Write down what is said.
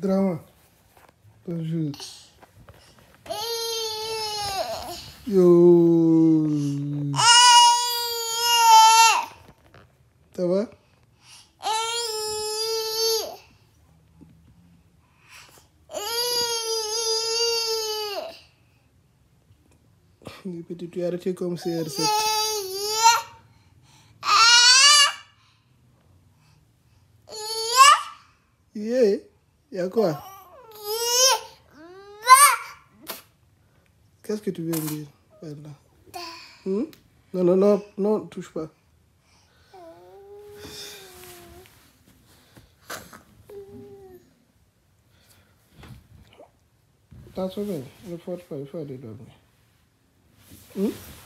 Drama. Bonjour. Yo. Ça va? Petit, tu as arrêté comme CR7. Yeah. Y'a quoi? Qu'est-ce que tu veux me dire? Voilà. Non, non, non, non, touche pas. T'as sauvé? Ne force pas, il faut aller dormir.